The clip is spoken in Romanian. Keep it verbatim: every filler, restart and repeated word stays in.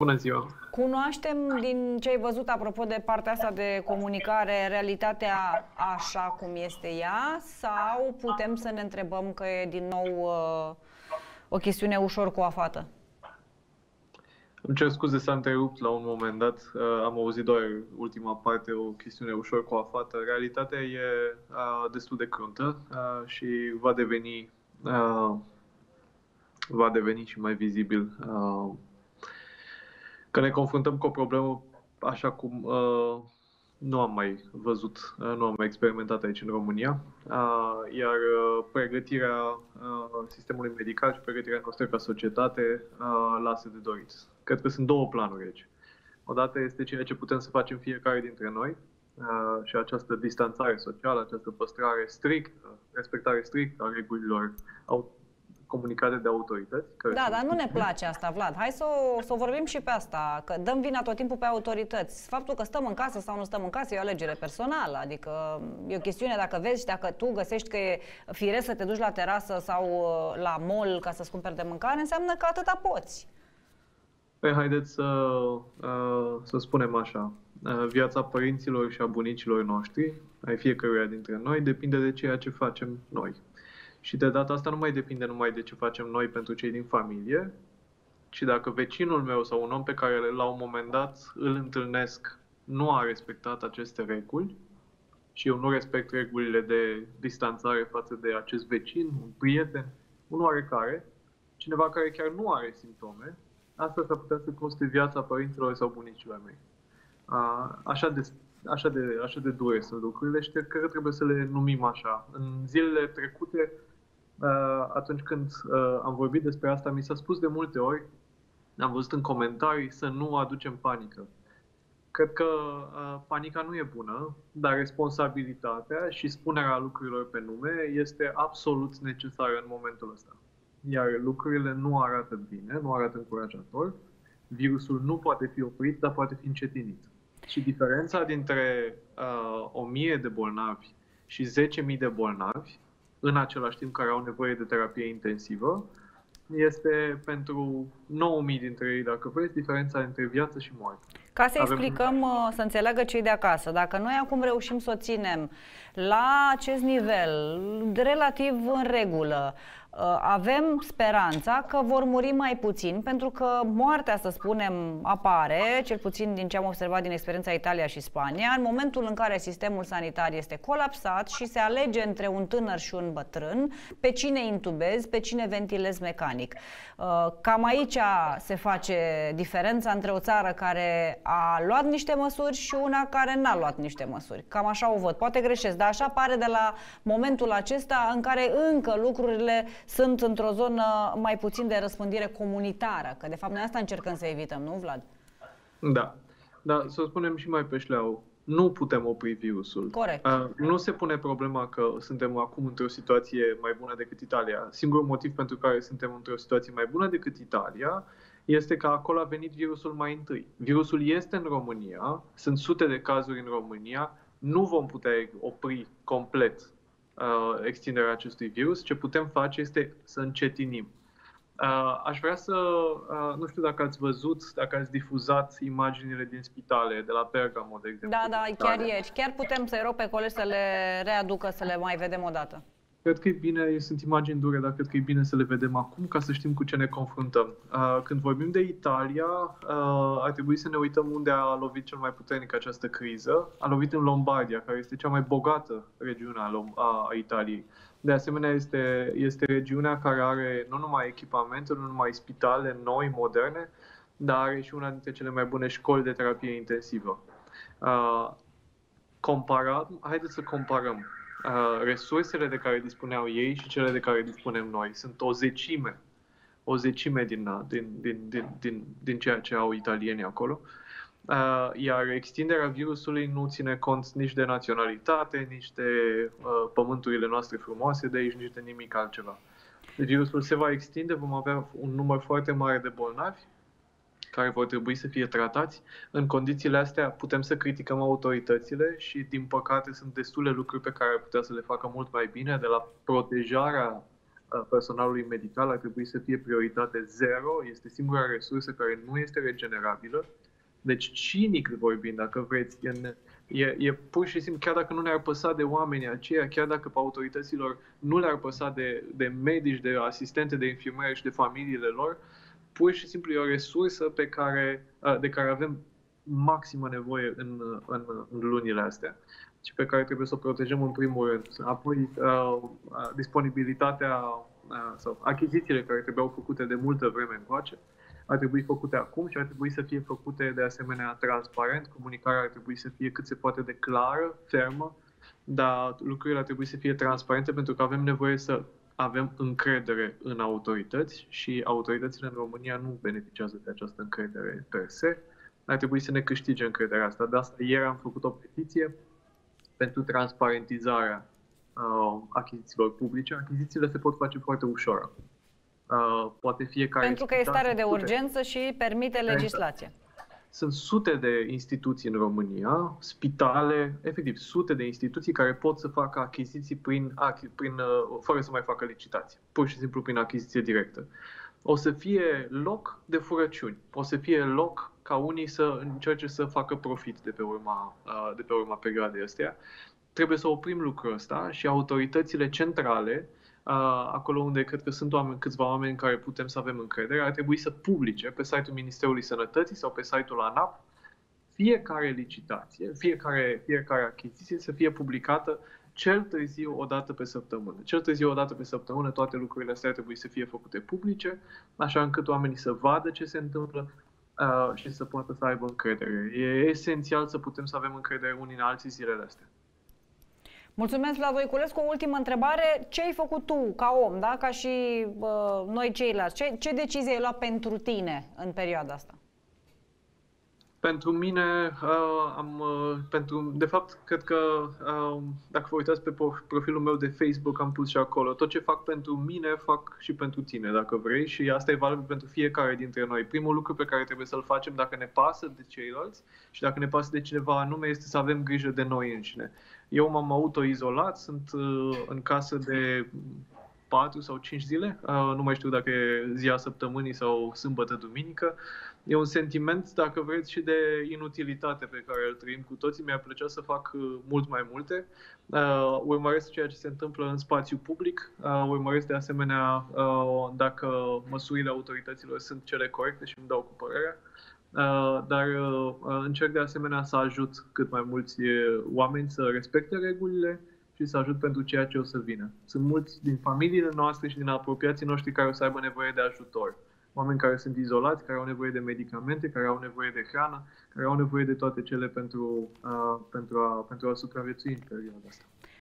Bună ziua! Cunoaștem din ce ai văzut apropo de partea asta de comunicare realitatea așa cum este ea sau putem să ne întrebăm că e din nou uh, o chestiune ușor coafată? Îmi cer scuze să am întrerupt la un moment dat, uh, am auzit doar ultima parte, o chestiune ușor coafată. Realitatea e uh, destul de cruntă uh, și va deveni, uh, va deveni și mai vizibil uh, că ne confruntăm cu o problemă așa cum uh, nu am mai văzut, uh, nu am mai experimentat aici în România, uh, iar uh, pregătirea uh, sistemului medical și pregătirea noastră ca societate uh, lasă de dorit. Cred că sunt două planuri aici. Odată este ceea ce putem să facem fiecare dintre noi uh, și această distanțare socială, această păstrare strictă, respectare strictă a regulilor comunicate de autorități. Da, dar nu ne place asta, Vlad. Hai să o, să o vorbim și pe asta, că dăm vina tot timpul pe autorități. Faptul că stăm în casă sau nu stăm în casă e o alegere personală, adică e o chestiune dacă vezi, dacă tu găsești că e firesc să te duci la terasă sau la mall ca să-ți cumperi de mâncare, înseamnă că atâta poți. Păi haideți să, să spunem așa, viața părinților și a bunicilor noștri, ai fiecăruia dintre noi, depinde de ceea ce facem noi. Și de data asta nu mai depinde numai de ce facem noi pentru cei din familie, ci dacă vecinul meu sau un om pe care la un moment dat îl întâlnesc nu a respectat aceste reguli și eu nu respect regulile de distanțare față de acest vecin, un prieten, un oarecare, cineva care chiar nu are simptome, asta s-ar putea să coste viața părinților sau bunicilor mei. Așa de, așa de, așa de dure sunt lucrurile și cred că trebuie să le numim așa. În zilele trecute, atunci când am vorbit despre asta, mi s-a spus de multe ori, am văzut în comentarii, să nu aducem panică. Cred că panica nu e bună, dar responsabilitatea și spunerea lucrurilor pe nume este absolut necesară în momentul ăsta. Iar lucrurile nu arată bine, nu arată încurajator. Virusul nu poate fi oprit, dar poate fi încetinit. Și diferența dintre uh, o mie de bolnavi și zece mii de bolnavi, în același timp care au nevoie de terapie intensivă, este pentru nouă mii dintre ei, dacă vreți, diferența între viață și moarte. Ca să explicăm, Avem... să înțeleagă cei de acasă, dacă noi acum reușim să o ținem la acest nivel, relativ în regulă, avem speranța că vor muri mai puțin, pentru că moartea, să spunem, apare, cel puțin din ce am observat din experiența Italia și Spania, în momentul în care sistemul sanitar este colapsat și se alege între un tânăr și un bătrân, pe cine intubezi, pe cine ventilezi mecanic. Cam aici se face diferența între o țară care a luat niște măsuri și una care n-a luat niște măsuri. Cam așa o văd. Poate greșesc, dar așa pare de la momentul acesta în care încă lucrurile sunt într-o zonă mai puțin de răspândire comunitară, că de fapt noi asta încercăm să evităm, nu, Vlad? Da, dar să o spunem și mai pe șleau, nu putem opri virusul. Corect. Uh, nu se pune problema că suntem acum într-o situație mai bună decât Italia. Singurul motiv pentru care suntem într-o situație mai bună decât Italia este că acolo a venit virusul mai întâi. Virusul este în România, sunt sute de cazuri în România, nu vom putea opri complet Uh, extinderea acestui virus. Ce putem face este să încetinim. Uh, aș vrea să, uh, nu știu dacă ați văzut, dacă ați difuzat imaginile din spitale, de la Bergamo, de exemplu. Da, da, chiar ieri. Chiar putem să-i rog pe colegi să le readucă, să le mai vedem o dată. Cred că e bine, sunt imagini dure, dar cred că e bine să le vedem acum ca să știm cu ce ne confruntăm. Când vorbim de Italia, ar trebui să ne uităm unde a lovit cel mai puternic această criză. A lovit în Lombardia, care este cea mai bogată regiune a Italiei. De asemenea, este, este regiunea care are nu numai echipamente, nu numai spitale noi, moderne, dar are și una dintre cele mai bune școli de terapie intensivă. Comparat, haideți să comparăm. Uh, resursele de care dispuneau ei și cele de care dispunem noi sunt o zecime, o zecime din, din, din, din, din, din ceea ce au italienii acolo. Uh, iar extinderea virusului nu ține cont nici de naționalitate, nici de uh, pământurile noastre frumoase de aici, nici de nimic altceva. Virusul se va extinde, vom avea un număr foarte mare de bolnavi care vor trebui să fie tratați. În condițiile astea putem să criticăm autoritățile și, din păcate, sunt destule lucruri pe care ar putea să le facă mult mai bine, de la protejarea personalului medical ar trebui să fie prioritate zero, este singura resursă care nu este regenerabilă. Deci, cinic vorbind, dacă vreți, e, e pur și simplu, chiar dacă nu ne-ar păsa de oamenii aceia, chiar dacă pe autorităților nu le-ar păsa de, de medici, de asistente, de infirmieri și de familiile lor, pur și simplu e o resursă pe care, de care avem maximă nevoie în, în, în lunile astea și pe care trebuie să o protejăm în primul rând. Apoi, uh, disponibilitatea uh, sau achizițiile care trebuiau făcute de multă vreme încoace ar trebui făcute acum și ar trebui să fie făcute de asemenea transparent. Comunicarea ar trebui să fie cât se poate de clară, fermă, dar lucrurile ar trebui să fie transparente pentru că avem nevoie să avem încredere în autorități și autoritățile în România nu beneficiază de această încredere per se. Ar trebui să ne câștige încrederea asta. De asta ieri am făcut o petiție pentru transparentizarea uh, achizițiilor publice. Achizițiile se pot face foarte ușor. Uh, poate fiecare pentru că e stare de urgență și permite legislația. Sunt sute de instituții în România, spitale, efectiv sute de instituții care pot să facă achiziții prin, prin, fără să mai facă licitație, pur și simplu prin achiziție directă. O să fie loc de furăciuni, o să fie loc ca unii să încerce să facă profit de pe urma, de pe urma perioadei astea. Trebuie să oprim lucrul ăsta și autoritățile centrale, acolo unde cred că sunt oameni, câțiva oameni în care putem să avem încredere, ar trebui să publice pe site-ul Ministerului Sănătății sau pe site-ul ANAP fiecare licitație, fiecare, fiecare achiziție să fie publicată cel târziu o dată pe săptămână. Cel târziu o dată pe săptămână toate lucrurile astea ar trebui să fie făcute publice, așa încât oamenii să vadă ce se întâmplă uh, și să poată să aibă încredere. E esențial să putem să avem încredere unii în alții zilele astea. Mulțumesc, Vlad Voiculescu. O ultimă întrebare. Ce ai făcut tu, ca om, da? Ca și uh, noi ceilalți? Ce, ce decizie ai luat pentru tine în perioada asta? Pentru mine, uh, am, uh, pentru, de fapt, cred că uh, dacă vă uitați pe profilul meu de Facebook, am pus și acolo. Tot ce fac pentru mine, fac și pentru tine, dacă vrei. Și asta e valabil pentru fiecare dintre noi. Primul lucru pe care trebuie să-l facem dacă ne pasă de ceilalți și dacă ne pasă de cineva anume este să avem grijă de noi înșine. Eu m-am auto-izolat, sunt uh, în casă de patru sau cinci zile, uh, nu mai știu dacă e ziua săptămânii sau sâmbătă, duminică. E un sentiment, dacă vreți, și de inutilitate pe care îl trăim cu toții. Mi-ar plăcea să fac uh, mult mai multe. Uh, urmăresc ceea ce se întâmplă în spațiu public, uh, urmăresc de asemenea uh, dacă măsurile autorităților sunt cele corecte și îmi dau cu părerea. Uh, dar uh, încerc de asemenea să ajut cât mai mulți oameni să respecte regulile și să ajut pentru ceea ce o să vină. Sunt mulți din familiile noastre și din apropiații noștri care o să aibă nevoie de ajutor. Oameni care sunt izolați, care au nevoie de medicamente, care au nevoie de hrană, care au nevoie de toate cele pentru, uh, pentru, a, pentru a supraviețui în perioada asta.